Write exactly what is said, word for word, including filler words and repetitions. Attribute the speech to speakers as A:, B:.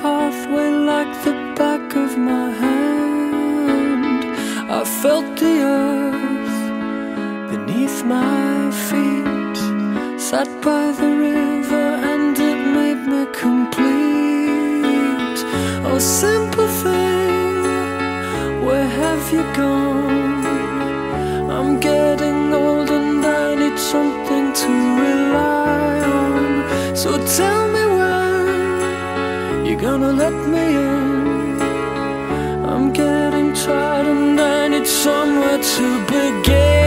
A: pathway like the back of my hand. I felt the earth beneath my feet, sat by the river and it made me complete. Oh, simple thing, where have you gone? I'm getting old and I need something to rely on. So tell me when you're gonna let me in. I'm getting tired and I need somewhere to begin.